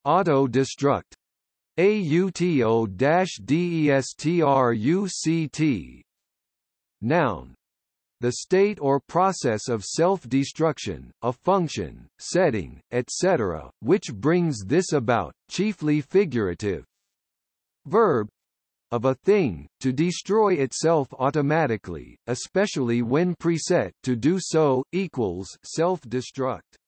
Auto-destruct. Auto-destruct. Noun. The state or process of self-destruction, a function, setting, etc., which brings this about, chiefly figurative. Verb. Of a thing, to destroy itself automatically, especially when preset to do so, equals self-destruct.